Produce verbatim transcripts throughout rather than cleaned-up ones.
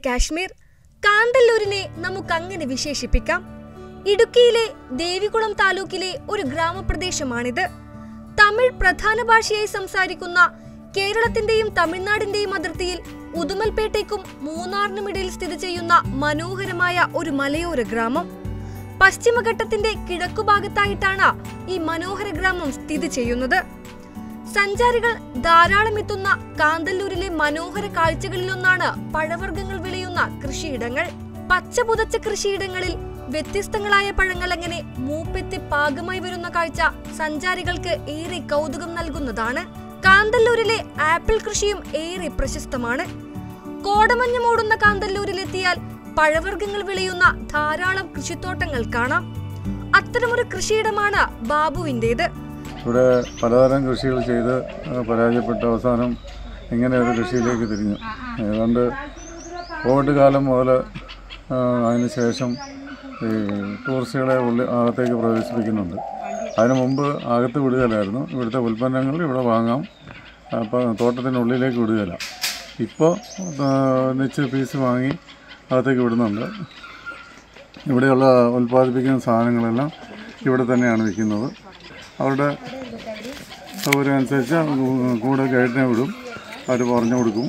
കാശ്മീർ, കാന്തല്ലൂരിനെ നമുക്ക് അങ്ങനെ വിശേഷിപ്പിക്കാം. ഇടുക്കിയിലെ ദേവികുളം താലൂക്കിലെ ഒരു ഗ്രാമപ്രദേശമാണിത്. തമിഴ് പ്രധാന ഭാഷയായി സംസാരിക്കുന്ന കേരളത്തിന്റെയും തമിഴ്നാടിന്റെയും അതിർത്തിയിൽ ഉദുമൽപേട്ടയ്ക്കും മൂന്നാറിനുമിടയിൽ സ്ഥിതി ചെയ്യുന്ന മനോഹരമായ ഒരു മലയോര ഗ്രാമം. പശ്ചിമഘട്ടത്തിന്റെ കിഴക്കുഭാഗത്തായിട്ടാണ് ഈ മനോഹര ഗ്രാമം സ്ഥിതി ചെയ്യുന്നത്. സഞ്ചാരികൾ ധാരാളം എത്തുന്ന കാന്തല്ലൂരിലെ മനോഹര കാഴ്ചകളിലൊന്നാണ് പഴവർഗ്ഗങ്ങൾ വിളയുന്ന കൃഷിയിടങ്ങൾ. പച്ച പുതച്ച കൃഷിയിടങ്ങളിൽ വ്യത്യസ്തങ്ങളായ പഴങ്ങൾ അങ്ങനെ മൂപ്പെത്തി പാകമായി വരുന്ന കാഴ്ച സഞ്ചാരികൾക്ക് ഏറെ കൗതുകം നൽകുന്നതാണ്. കാന്തല്ലൂരിലെ ആപ്പിൾ കൃഷിയും ഏറെ പ്രശസ്തമാണ്. കോടമഞ്ഞ് മൂടുന്ന കാന്തല്ലൂരിലെത്തിയാൽ പഴവർഗ്ഗങ്ങൾ വിളയുന്ന ധാരാളം കൃഷിത്തോട്ടങ്ങൾ കാണാം. അത്തരമൊരു കൃഷിയിടമാണ് ബാബുവിൻ്റെത്. ഇവിടെ പലതരം കൃഷികൾ ചെയ്ത് പരാജയപ്പെട്ട അവസാനം ഇങ്ങനെ ഒരു കൃഷിയിലേക്ക് തിരിഞ്ഞു. ഏതാണ്ട് കോവിഡ് കാലം മുതൽ അതിന് ശേഷം ഈ ടൂറിസ്റ്റുകളെ ഉള്ളിൽ അകത്തേക്ക് പ്രവേശിപ്പിക്കുന്നുണ്ട്. അതിനു മുമ്പ് അകത്ത് വിടുകയില്ലായിരുന്നു. ഇവിടുത്തെ ഉൽപ്പന്നങ്ങൾ ഇവിടെ വാങ്ങാം, അപ്പോൾ തോട്ടത്തിനുള്ളിലേക്ക് വിടുകയില്ല. ഇപ്പോൾ നിശ്ചിത ഫീസ് വാങ്ങി അകത്തേക്ക് വിടുന്നുണ്ട്. ഇവിടെയുള്ള ഉൽപ്പാദിപ്പിക്കുന്ന സാധനങ്ങളെല്ലാം ഇവിടെ തന്നെയാണ് വിൽക്കുന്നത്. അവരുടെ സൗകര്യം അനുസരിച്ച് കൂടെ ഗൈഡിനെ വിടും, അവർ പറഞ്ഞു കൊടുക്കും.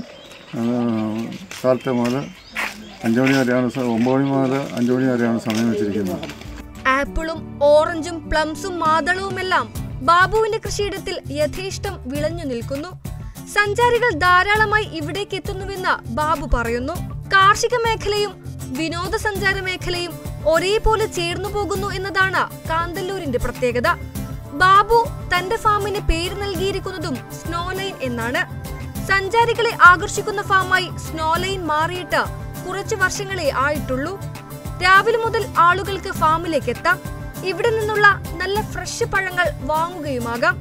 കാലത്തെ മുതൽ അഞ്ചു മണി വരെയാണ്, ഒമ്പത് മണി മുതൽ അഞ്ചു മണി വരെയാണ് സമയം വെച്ചിരിക്കുന്നത്. ആപ്പിളും ഓറഞ്ചും പ്ലംസും മാതളവുമെല്ലാം ബാബുവിന്റെ കൃഷിയിടത്തിൽ യഥേഷ്ടം വിളഞ്ഞു നിൽക്കുന്നു. സഞ്ചാരികൾ ധാരാളമായി ഇവിടേക്ക് എത്തുന്നുവെന്ന് ബാബു പറയുന്നു. കാർഷിക മേഖലയും വിനോദസഞ്ചാര മേഖലയും ഒരേപോലെ ചേർന്നു പോകുന്നു എന്നതാണ് കാന്തല്ലൂരിന്റെ പ്രത്യേകത. ബാബു തന്റെ ഫാമിന് പേര് നൽകിയിരിക്കുന്നതും സ്നോലൈൻ എന്നാണ്. സഞ്ചാരികളെ ആകർഷിക്കുന്ന ഫാമായി സ്നോലൈൻ മാറിയിട്ട് കുറച്ചു വർഷങ്ങളെ ആയിട്ടുള്ളൂ. രാവിലെ മുതൽ ആളുകൾക്ക് ഫാമിലേക്ക് എത്താം. ഇവിടെ നിന്നുള്ള നല്ല ഫ്രഷ് പഴങ്ങൾ വാങ്ങുകയുമാകാം.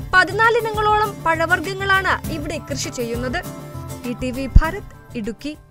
പതിനാലിനങ്ങളോളം പഴവർഗ്ഗങ്ങളാണ് ഇവിടെ കൃഷി ചെയ്യുന്നത്. E T V Bharat, Idukki.